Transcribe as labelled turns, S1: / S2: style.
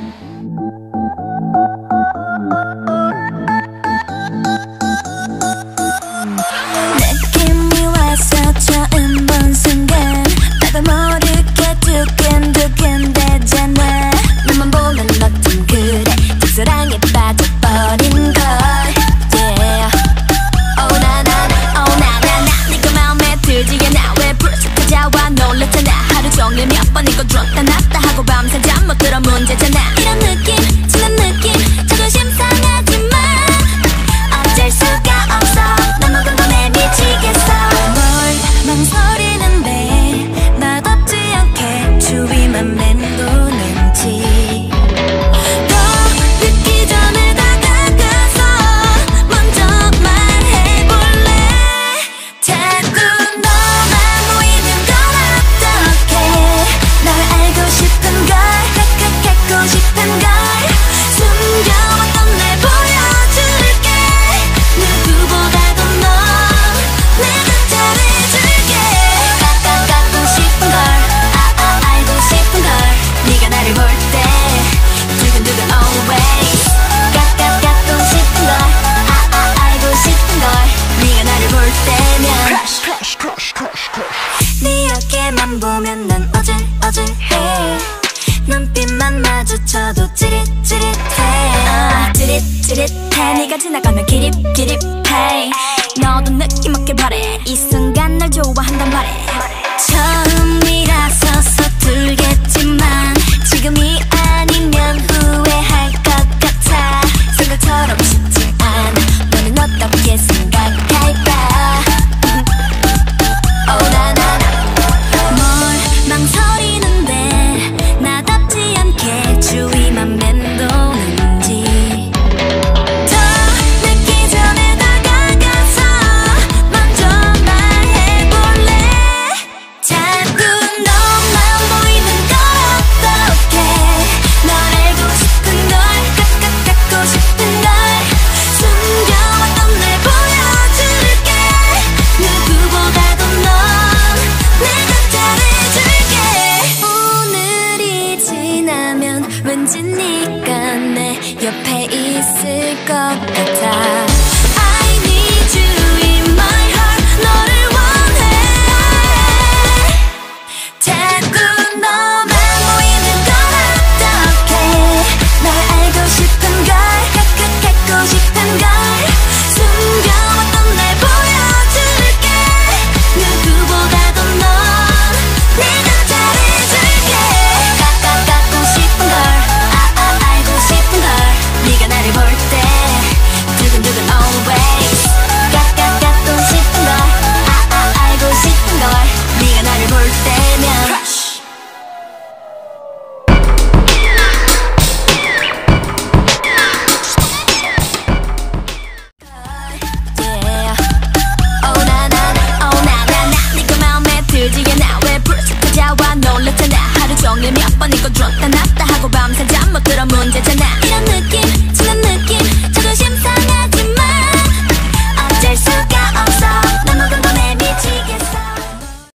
S1: 느낌이 와서 처음 본 순간 나도 모르게 두근두근대잖아. 너만 보면 어쩜 그래 짝사랑에 빠져버린 걸. Yeah. Oh 나나나 oh 나나나 네가 마음에 들지 않아. 왜 불쑥 찾아와 놀랐잖아. 하루 종일 몇 번 이거 들었다 놨다 하고 밤새 잠 못 들어 문제잖아. 이런 느낌 진한 느낌 자존심 상하지만 어쩔 수가 없어. 너무 궁금해 미치겠어. 뭘 망설이는데 나답지 않게 주위만 맴도는지 더 늦기 전에 다가가서 먼저 말해볼래. 자꾸 너만 보이는 건 어떡해. 널 알고 싶은 걸 갖고 싶은 걸 숨겨왔던 날 보여줄게. 누구보다도 너 내가 잘해줄게. 갖고 싶은 걸 알고 싶은 걸 네가 나를 볼 때 두근두근 always. 갖고 싶은 걸 알고 싶은 걸 네가 나를 볼 때면 네 어깨만 보면 난 어질어질해. 눈빛만 마주쳐도 찌릿찌릿해. 찌릿찌릿해. 네가 지나가면 기립기립해. 너도 느낌 없길 바래. 이 순간 날 좋아한단 말해. 처음이라서 서툴겠지만 지금이 아니면 후회할 것 같아. 생각처럼 쉽지 않아. 너는 어떻게 생각할까. Oh 나나나 뭘 망설이는데 나답지 않게 주위만 맴도는지 더 늦기 전에 다가가서 먼저 말해볼래. 자꾸 너만 보이는 걸 어떡해. 널 알고 싶은 걸 갖고 싶은 걸 숨겨왔던 날 보여줄게. 누구보다도 넌 내가 잘해줄게. 오늘이 지나면 왠지 네가 내 옆에 있을 것 같아.